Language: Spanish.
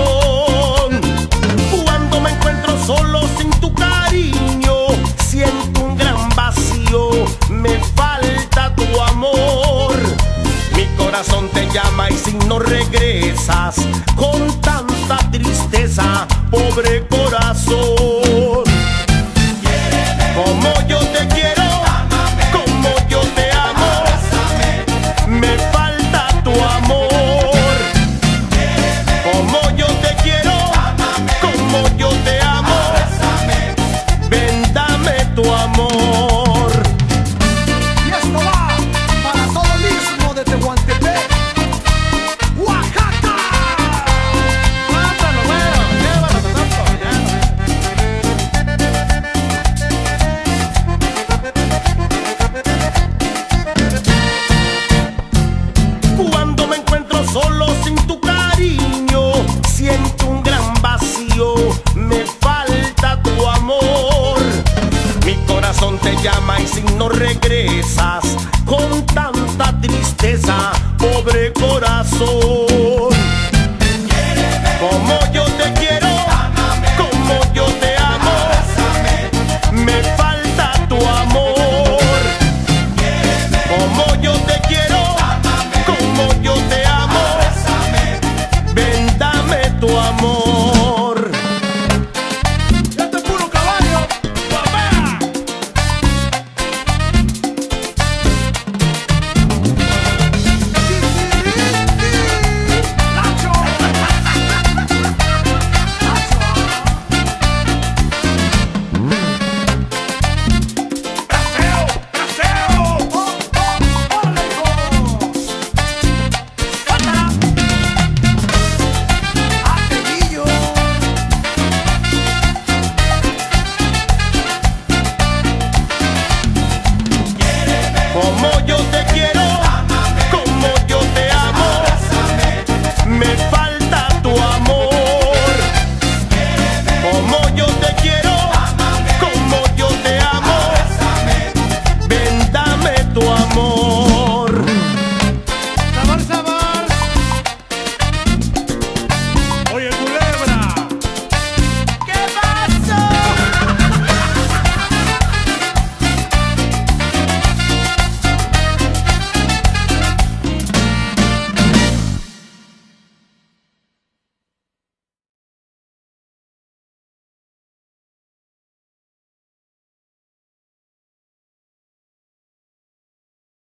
Cuando me encuentro solo sin tu cariño, siento un gran vacío, me falta tu amor. Mi corazón te llama y si no regresas, con tanta tristeza, pobre corazón. Como yo te quiero, como yo te amo, me falta tu amor. Como yo te quiero, como yo te amo, ven, dame tu amor. Y esto va para todo el istmo de Tehuantepec, Oaxaca. Cuando me encuentro solo sin tu cariño, siento un gran vacío, me falta tu amor. Mi corazón te llama y si no regresas, con tanta tristeza, pobre corazón. Como yo te quiero, como yo te amo, me falta tu amor. Como yo te quiero, como yo te amo, ven, dame tu amor.